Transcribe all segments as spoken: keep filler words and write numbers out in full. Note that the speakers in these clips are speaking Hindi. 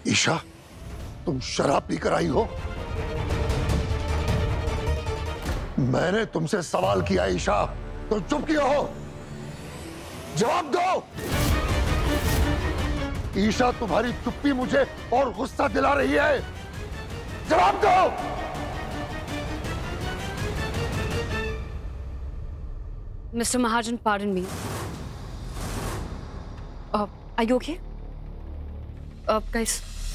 ईशा, तुम शराब पीकर आई हो? मैंने तुमसे सवाल किया ईशा, तुम चुप क्यों हो? जवाब दो। ईशा, तुम्हारी चुप्पी मुझे और गुस्सा दिला रही है। जवाब दो। Mr Mahajan, pardon me. Uh, are you okay? Uh, guys.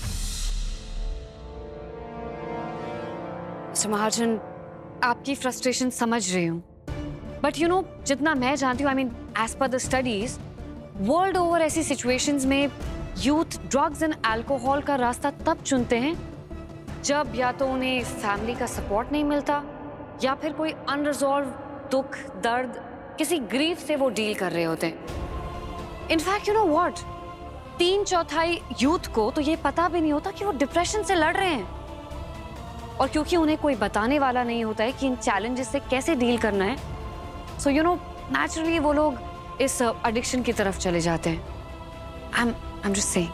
Mr Mahajan, आपकी फ्रस्ट्रेशन समझ रही हूँ, बट यू नो, जितना मैं जानती हूँ, I mean as per the studies, world over ऐसी सिचुएशंस में यूथ ड्रग्स एंड अल्कोहल का रास्ता तब चुनते हैं जब या तो उन्हें फैमिली का सपोर्ट नहीं मिलता या फिर कोई अनरिजॉल्व दुख, दर्द, किसी ग्रीफ से वो डील कर रहे होते हैं। इनफैक्ट यू नो व्हाट, तीन चौथाई यूथ को तो ये पता भी नहीं होता कि वो डिप्रेशन से लड़ रहे हैं, और क्योंकि उन्हें कोई बताने वाला नहीं होता है कि इन चैलेंजेस से कैसे डील करना है, सो यू नो नेचुरली वो लोग इस एडिक्शन की तरफ चले जाते हैं। I am I am just saying.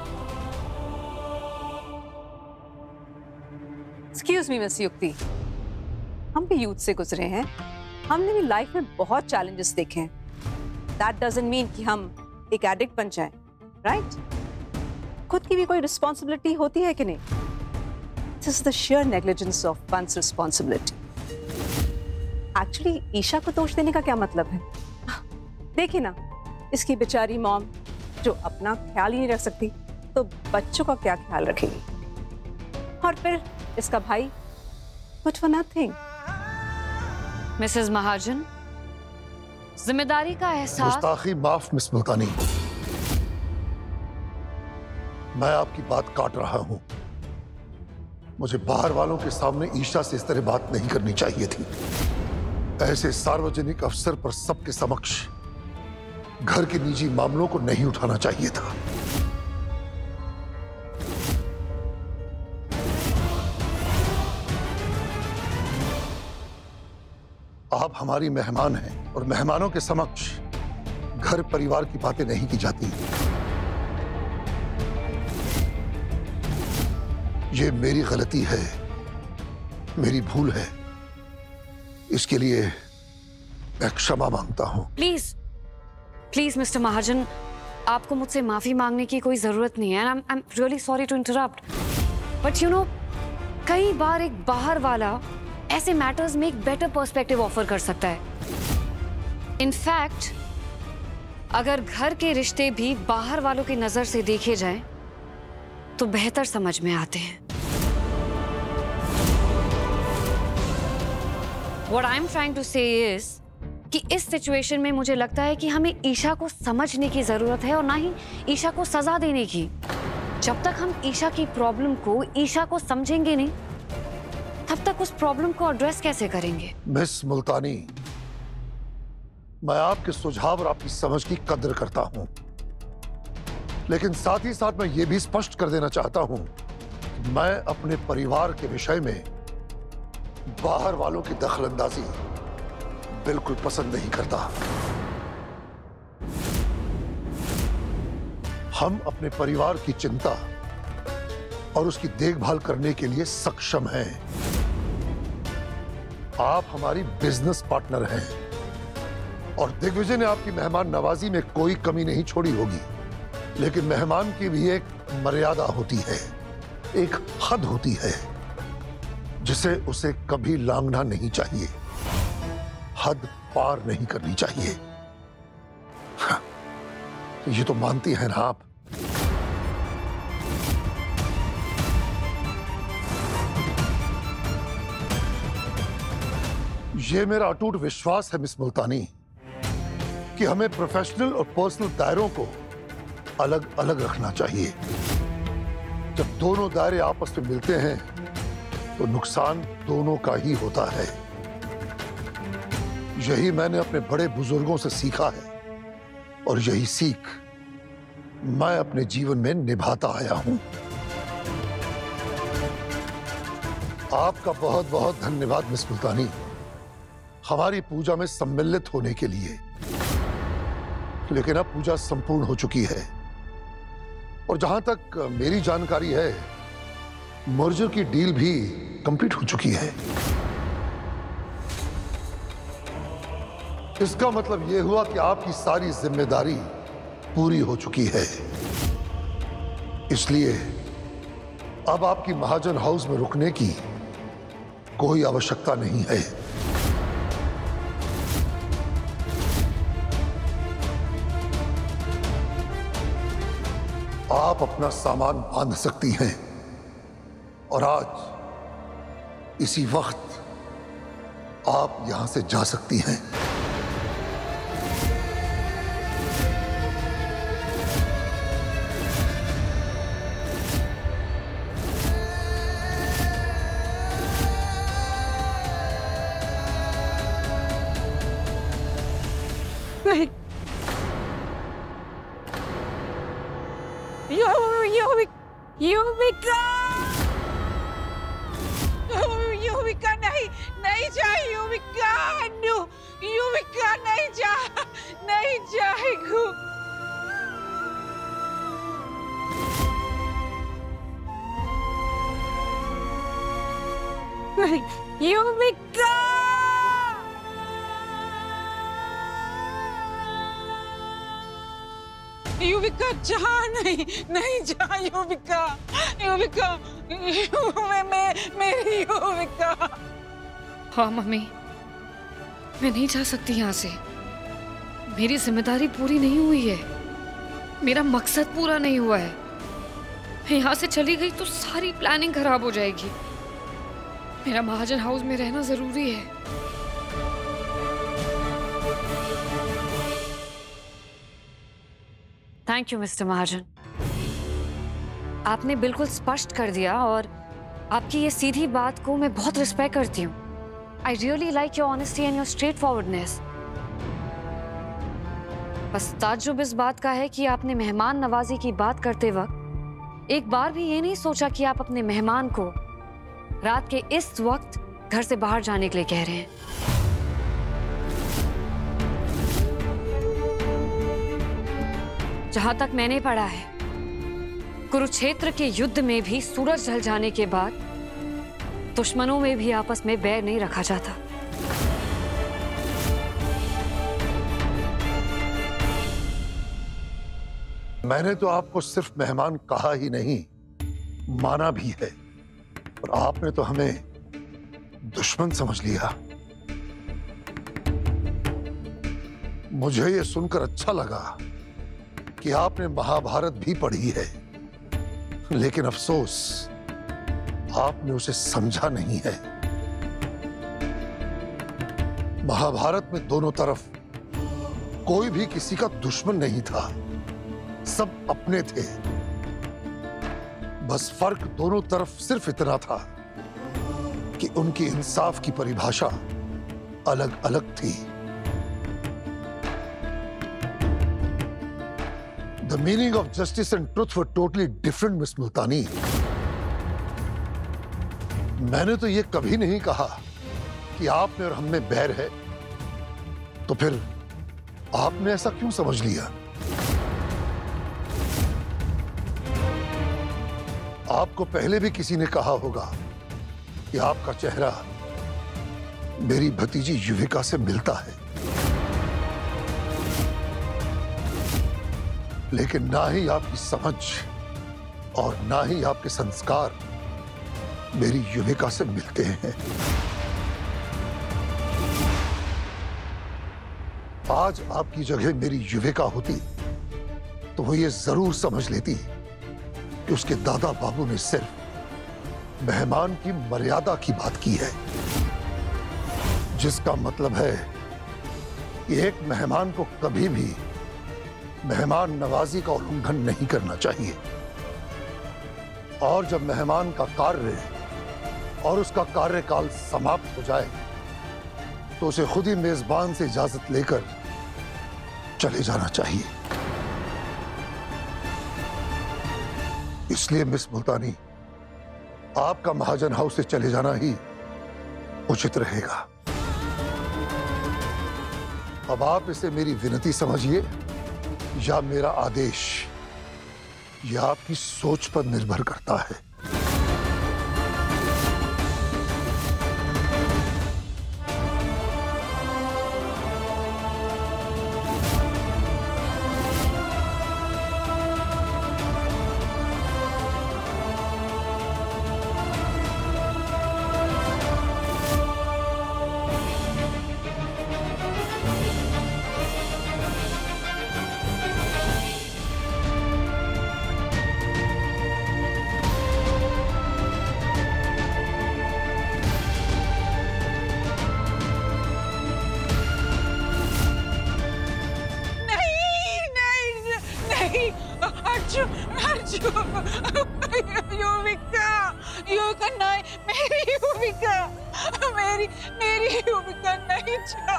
Excuse me miss Yukti, हम भी यूथ से गुजरे हैं, हमने भी लाइफ में बहुत चैलेंजेस देखे हैं। दैट डजंट मीन कि हम एक एडिक्ट बन जाएं, राइट? खुद की भी कोई रिस्पॉन्सिबिलिटी होती है कि नहीं? This is the sheer negligence of one's responsibility. Actually Isha को दोष देने का क्या मतलब है? देखिए ना, इसकी बेचारी मॉम जो अपना ख्याल ही नहीं रख सकती, तो बच्चों का क्या ख्याल रखेगी? और फिर इसका भाई good for nothing. Mrs Mahajan, जिम्मेदारी का एहसास। गुस्ताखी माफ मिस मुल्तानी, मैं आपकी बात काट रहा हूं। मुझे बाहर वालों के सामने ईशा से इस तरह बात नहीं करनी चाहिए थी। ऐसे सार्वजनिक अवसर पर सबके समक्ष घर के निजी मामलों को नहीं उठाना चाहिए था। आप हमारी मेहमान हैं और मेहमानों के समक्ष घर परिवार की बातें नहीं की जाती। ये मेरी गलती है, मेरी भूल है, इसके लिए मैं क्षमा मांगता हूं। प्लीज प्लीज मिस्टर महाजन, आपको मुझसे माफी मांगने की कोई जरूरत नहीं है। I am really sorry to interrupt, but you know, कई बार एक बाहर वाला ऐसे मैटर्स में एक बेटर पर्सपेक्टिव ऑफर कर सकता है। इनफैक्ट अगर घर के रिश्ते भी बाहर वालों की नजर से देखे जाएं, तो बेहतर समझ में आते हैं। What I'm trying to say is कि इस सिचुएशन में मुझे लगता है कि हमें ईशा को समझने की जरूरत है और ना ही ईशा को सजा देने की। जब तक हम ईशा की प्रॉब्लम को, ईशा को समझेंगे नहीं, तब तक उस प्रॉब्लम को एड्रेस कैसे करेंगे? मिस मुल्तानी, मैं आपके सुझाव और आपकी समझ की कद्र करता हूं, लेकिन साथ ही साथ मैं ये भी स्पष्ट कर देना चाहता हूं कि मैं अपने परिवार के विषय में बाहर वालों की दखलंदाजी बिल्कुल पसंद नहीं करता। हम अपने परिवार की चिंता और उसकी देखभाल करने के लिए सक्षम हैं। आप हमारी बिजनेस पार्टनर हैं और दिग्विजय ने आपकी मेहमान नवाजी में कोई कमी नहीं छोड़ी होगी, लेकिन मेहमान की भी एक मर्यादा होती है, एक हद होती है जिसे उसे कभी लांघना नहीं चाहिए, हद पार नहीं करनी चाहिए। हाँ, ये तो मानती हैं ना आप? ये मेरा अटूट विश्वास है मिस मुल्तानी कि हमें प्रोफेशनल और पर्सनल दायरों को अलग अलग रखना चाहिए। जब दोनों दायरे आपस में मिलते हैं तो नुकसान दोनों का ही होता है। यही मैंने अपने बड़े बुजुर्गों से सीखा है और यही सीख मैं अपने जीवन में निभाता आया हूं। आपका बहुत बहुत धन्यवाद मिस मुल्तानी, हमारी पूजा में सम्मिलित होने के लिए। लेकिन अब पूजा संपूर्ण हो चुकी है और जहां तक मेरी जानकारी है, मर्जर की डील भी कंप्लीट हो चुकी है। इसका मतलब यह हुआ कि आपकी सारी जिम्मेदारी पूरी हो चुकी है। इसलिए अब आपकी महाजन हाउस में रुकने की कोई आवश्यकता नहीं है। आप अपना सामान बांध सकती हैं और आज इसी वक्त आप यहां से जा सकती हैं। नहीं, युविका, युविका नहीं, नहीं जा युविका, नो, युविका नहीं जा, नहीं जाएगी। नहीं, युविका, युविका जा, नहीं, नहीं जा युविका, युविका, मैं, मैं, मेरी युविका। हाँ मम्मी, मैं नहीं जा सकती यहाँ से। मेरी जिम्मेदारी पूरी नहीं हुई है, मेरा मकसद पूरा नहीं हुआ है। मैं यहाँ से चली गई तो सारी प्लानिंग खराब हो जाएगी। मेरा महाजन हाउस में रहना जरूरी है। थैंक यू मिस्टर महाजन, आपने बिल्कुल स्पष्ट कर दिया और आपकी ये सीधी बात को मैं बहुत रिस्पेक्ट करती हूँ। I really like your honesty and your straightforwardness. बस ताज्जुब इस बात का है कि आपने मेहमान नवाजी की बात करते वक्त एक बार भी ये नहीं सोचा कि आप अपने मेहमान को रात के इस वक्त घर से बाहर जाने के लिए कह रहे हैं। जहां तक मैंने पढ़ा है, कुरुक्षेत्र के युद्ध में भी सूरज ढल जाने के बाद दुश्मनों में भी आपस में बैर नहीं रखा जाता। मैंने तो आपको सिर्फ मेहमान कहा ही नहीं, माना भी है, और आपने तो हमें दुश्मन समझ लिया। मुझे यह सुनकर अच्छा लगा कि आपने महाभारत भी पढ़ी है, लेकिन अफसोस आपने उसे समझा नहीं है। महाभारत में दोनों तरफ कोई भी किसी का दुश्मन नहीं था, सब अपने थे। बस फर्क दोनों तरफ सिर्फ इतना था कि उनकी इंसाफ की परिभाषा अलग अलग थी। The meaning of justice and truth were totally different, miss Multani. मैंने तो ये कभी नहीं कहा कि आप में और हम में बैर है, तो फिर आपने ऐसा क्यों समझ लिया? आपको पहले भी किसी ने कहा होगा कि आपका चेहरा मेरी भतीजी युविका से मिलता है, लेकिन ना ही आपकी समझ और ना ही आपके संस्कार मेरी युविका से मिलते हैं। आज आपकी जगह मेरी युविका होती तो वो ये जरूर समझ लेती कि उसके दादा बाबू ने सिर्फ मेहमान की मर्यादा की बात की है, जिसका मतलब है कि एक मेहमान को कभी भी मेहमान नवाजी का उल्लंघन नहीं करना चाहिए। और जब मेहमान का कार्य और उसका कार्यकाल समाप्त हो जाए तो उसे खुद ही मेजबान से इजाजत लेकर चले जाना चाहिए। इसलिए मिस मुल्तानी, आपका महाजन हाउस से चले जाना ही उचित रहेगा। अब आप इसे मेरी विनती समझिए या मेरा आदेश। यह आपकी सोच पर निर्भर करता है। युविका, युविका नहीं, मेरी युविका, मेरी मेरी युविका नहीं जा,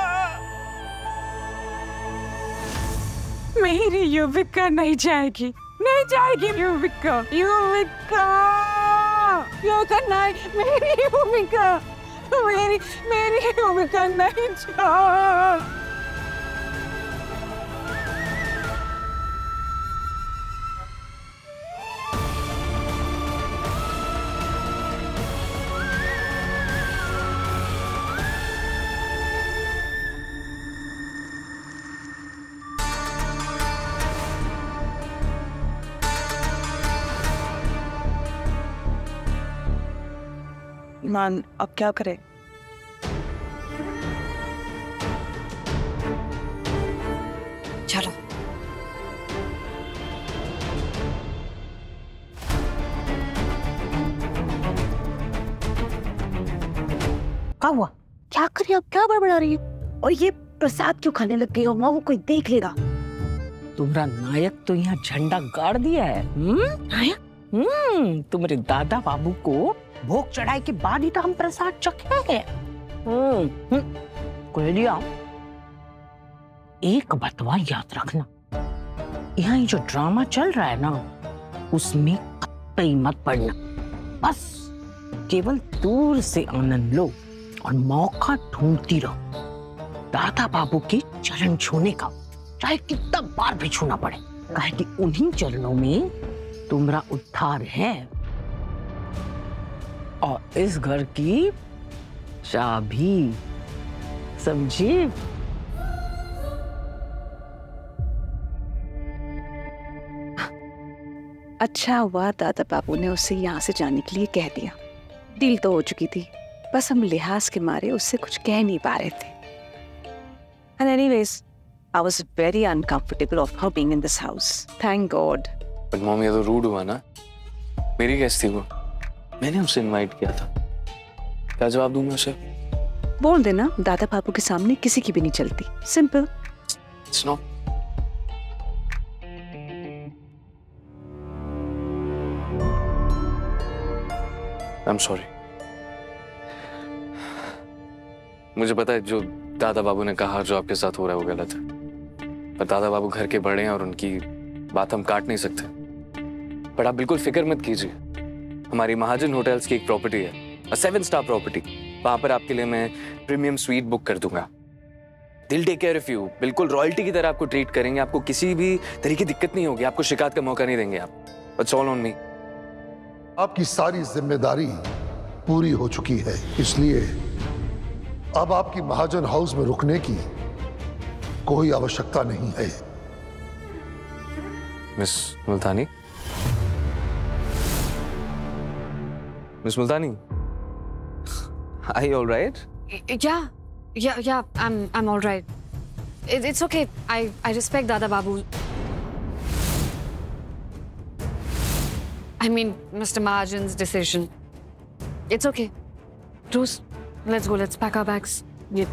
मेरी युविका नहीं जाएगी, नहीं जाएगी युविका, युविका, युविका नहीं, मेरी युविका, मेरी मेरी युविका नहीं जा। ईमान, अब क्या करें? चलो। क्या हुआ? क्या करिए? अब क्या बड़बड़ा रही है? और ये प्रसाद क्यों खाने लग गई हो? माँ, वो कोई देख लेगा। तुम्हारा नायक तो यहाँ झंडा गाड़ दिया है। हम्म? नायक? हम्म, तुम्हारे दादा बाबू को भोग चढ़ाई के बाद ही तो हम प्रसाद चखे हैं। हम्म, कोयलिया, एक बतवा याद रखना, यहाँ ये जो ड्रामा चल रहा है ना, उसमें कतई मत पड़ना। बस केवल दूर से आनंद लो और मौका ढूंढती रहो दादा बाबू के चरण छूने का, चाहे कितना बार भी छूना पड़े, काहे कि उन्हीं चरणों में तुम्हारा उद्धार है और इस घर की चाबी, समझी? अच्छा हुआ दादा बाबू ने उससे यहाँ से जाने के लिए कह दिया। डील तो हो चुकी थी, बस हम लिहाज के मारे उससे कुछ कह नहीं पा रहे थे। And anyways, I was very uncomfortable of her being in this house. Thank God. But mom, ये तो रूड हुआ ना। मेरी गेस्ट थी वो, मैंने उसे इनवाइट किया था। क्या जवाब दूं मैं उसे? बोल देना दादा बाबू के सामने किसी की भी नहीं चलती। Simple. It's not. I'm sorry. मुझे पता है जो दादा बाबू ने कहा, जो आपके साथ हो रहा है वो गलत है, पर दादा बाबू घर के बड़े हैं और उनकी बात हम काट नहीं सकते। पर आप बिल्कुल फिक्र मत कीजिए, हमारी महाजन होटल्स की एक प्रॉपर्टी है, सेवन स्टार प्रॉपर्टी, वहां पर आपके लिए मैं प्रीमियम स्वीट बुक कर दूंगा। दिल टेक केयर ऑफ यू, बिल्कुल रॉयल्टी की तरह आपको ट्रीट करेंगे, आपको किसी भी तरह की दिक्कत नहीं होगी, आपको शिकायत का मौका नहीं देंगे आप। It's all on me. आपकी सारी जिम्मेदारी पूरी हो चुकी है, इसलिए अब आपकी महाजन हाउस में रुकने की कोई आवश्यकता नहीं है। Miss Multani, miss Multani, are you all right? Yeah, yeah, yeah. I'm, I'm all right. It, it's okay. I, I respect Dada Babu. I mean, Mister Mahajan's decision. It's okay. Rose, let's go. Let's pack our bags. Yeah.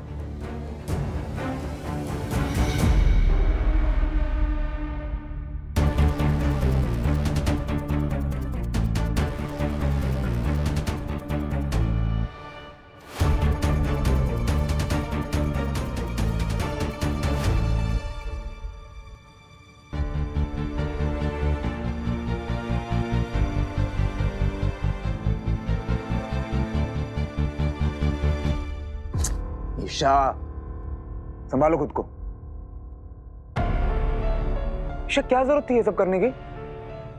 Isha, संभालो खुद को। ईशा, क्या जरूरत थी ये सब करने की?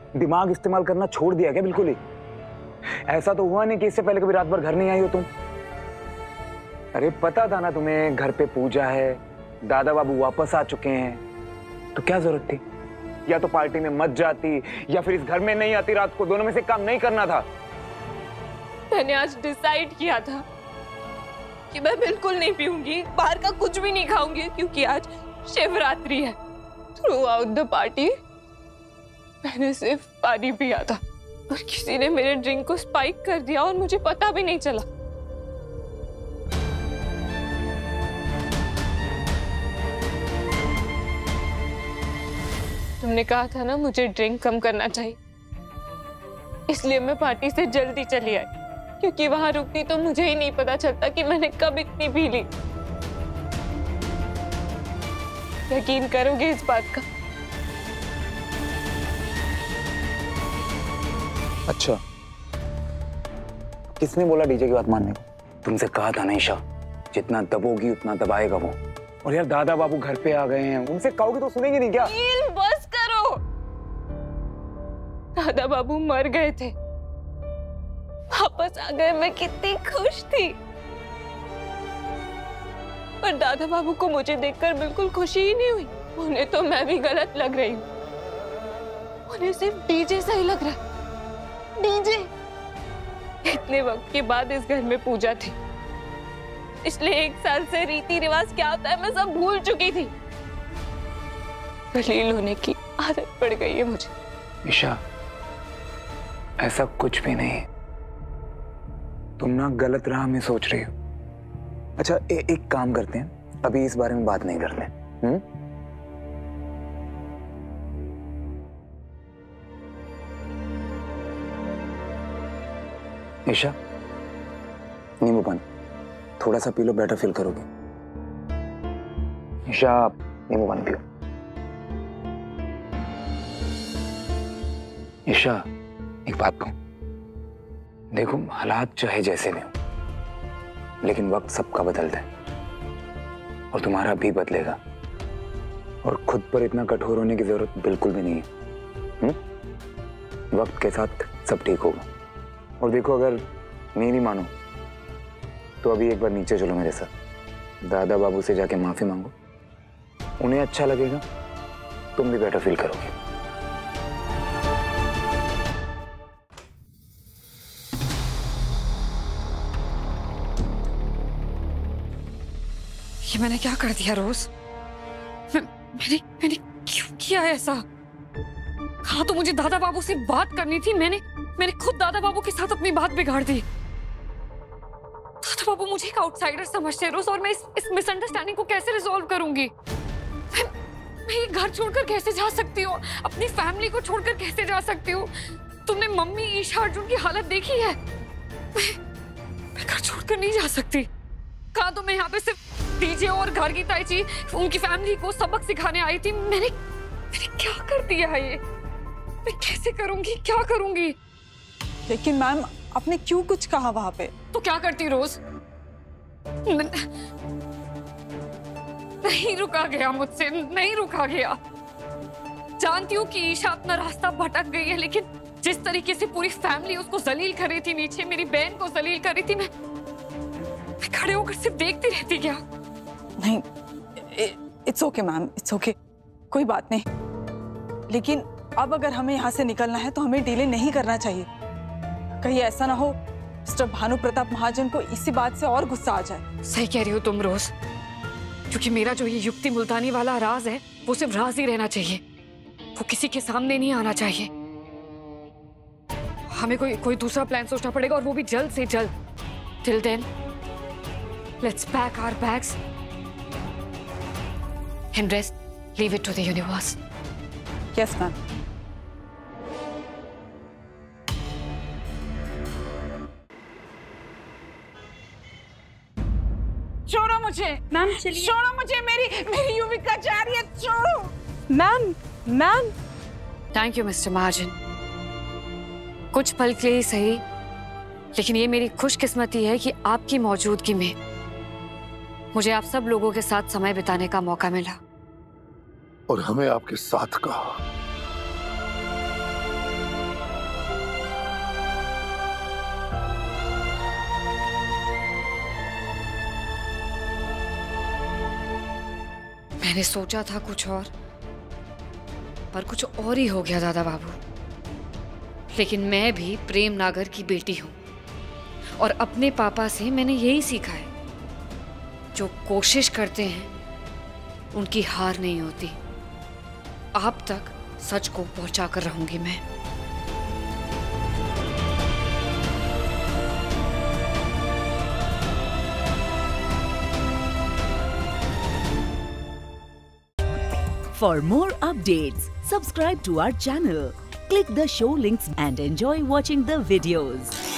दिमाग इस्तेमाल करना छोड़ दिया क्या बिल्कुल ही? ऐसा तो हुआ नहीं कि इससे पहले कभी रात भर घर नहीं आई हो तुम। अरे पता था ना तुम्हें घर पे पूजा है, दादा बाबू वापस आ चुके हैं, तो क्या जरूरत थी? या तो पार्टी में मत जाती या फिर इस घर में नहीं आती रात को, दोनों में से काम नहीं करना था। मैंने आज डिसाइड किया था कि मैं बिल्कुल नहीं पीऊंगी, बाहर का कुछ भी नहीं खाऊंगी, क्योंकि आज शिवरात्रि है। थ्रू आउट द पार्टी मैंने सिर्फ पानी पिया था और किसी ने मेरे ड्रिंक को स्पाइक कर दिया और मुझे पता भी नहीं चला। तुमने कहा था ना मुझे ड्रिंक कम करना चाहिए, इसलिए मैं पार्टी से जल्दी चली आई, क्योंकि वहां रुकती तो मुझे ही नहीं पता चलता कि मैंने कब इतनी पी ली। यकीन करोगे इस बात का? अच्छा, किसने बोला डीजे की बात मानने को? तुमसे कहा था ना ईशा, जितना दबोगी उतना दबाएगा वो। और यार दादा बाबू घर पे आ गए हैं, उनसे कहोगे तो सुनेंगे नहीं क्या? बस करो। दादा बाबू मर गए थे, वापस आ गए, मैं कितनी खुश थी। पर दादा बाबू को मुझे देखकर बिल्कुल खुशी ही नहीं हुई। उन्हें तो मैं भी गलत लग रही हूँ। उन्हें सिर्फ डीजे सही लग रहा है। डीजे। इतने वक्त के बाद इस घर में पूजा थी, इसलिए एक साल से रीति रिवाज क्या होता है मैं सब भूल चुकी थी। दलील होने की आदत पड़ गई है मुझे। ईशा, ऐसा कुछ भी नहीं, तुम ना गलत राह में सोच रही हो। अच्छा ए, एक काम करते हैं, अभी इस बारे में बात नहीं करते। हम्म? ईशा, नींबू पानी थोड़ा सा पी लो, बेटर फील करोगे। ईशा, नींबू पानी पियो। ईशा, एक बात कहूं, देखो हालात चाहे जैसे भी हो, लेकिन वक्त सबका बदलता है और तुम्हारा भी बदलेगा, और खुद पर इतना कठोर होने की जरूरत बिल्कुल भी नहीं है। हुँ? वक्त के साथ सब ठीक होगा। और देखो अगर नहीं मानो तो अभी एक बार नीचे चलो मेरे साथ, दादा बाबू से जाके माफी मांगो, उन्हें अच्छा लगेगा, तुम भी बेटर फील करोगे। ये मैंने क्या कर दिया रोज? मैं, मैंने मैंने क्यों किया ऐसा? कहा तो मुझे दादा बाबू से बात करनी थी, मैंने मैंने खुद दादा बाबू के साथ अपनी बात बिगाड़ दी। दादा बाबू मुझे एक आउटसाइडर समझते हैं रोज, और मैं इस, इस मिसअंडरस्टैंडिंग को कैसे रिजॉल्व करूंगी? मैं, मैं ये घर छोड़कर कैसे जा सकती हूँ? अपनी फैमिली को छोड़कर कैसे जा सकती हूँ? तुमने मम्मी, ईशा, अर्जुन की हालत देखी है। मैं, मैं घर छोड़कर नहीं जा सकती। कहा तो मैं यहाँ पे सिर्फ डीजे और घर की ताईची उनकी फैमिली को सबक सिखाने आई थी। मैंने मैंने क्या कर दिया है ये? मैं कैसे करूंगी, क्या करूंगी? लेकिन मैम आपने क्यों कुछ कहा वहां पे? तो क्या करती रोज? नहीं रुका गया मुझसे, नहीं रुका गया। जानती हूँ कि ईशा अपना रास्ता भटक गई है, लेकिन जिस तरीके से पूरी फैमिली उसको जलील कर रही थी, नीचे मेरी बहन को जलील कर रही थी, मैं मैं खड़े होकर सिर्फ देखती रहती क्या? नहीं, it's okay ma'am, it's okay, कोई बात नहीं। लेकिन अब अगर हमें यहाँ से निकलना है तो हमें डिले नहीं करना चाहिए। कहीं ऐसा ना हो मिस्टर भानु प्रताप महाजन को इसी बात से और गुस्सा आ जाए। सही कह रही हो तुम रोज, क्योंकि मेरा जो ये युक्ति मुल्तानी वाला राज है वो सिर्फ राज ही रहना चाहिए, वो किसी के सामने नहीं आना चाहिए। हमें कोई कोई दूसरा प्लान सोचना पड़ेगा, और वो भी जल्द से जल्द। Till then let's pack our bags and rest, leave it to the universe. Yes ma'am. छोड़ो मुझे मैम, चलिए। छोड़ो मुझे, मेरी मेरी युविका जा रही है, छोड़ो ma'am. Ma'am thank you Mr Mahajan, कुछ पल के लिए सही, लेकिन ये मेरी खुशकिस्मती है कि आपकी मौजूदगी में मुझे आप सब लोगों के साथ समय बिताने का मौका मिला, और हमें आपके साथ का मैंने सोचा था कुछ और, पर कुछ और ही हो गया दादा बाबू। लेकिन मैं भी प्रेम नागर की बेटी हूं और अपने पापा से मैंने यही सीखा है, जो कोशिश करते हैं उनकी हार नहीं होती। आप तक सच को पहुंचा कर रहूंगी मैं। For more updates, subscribe to our channel, click the show links and enjoy watching the videos.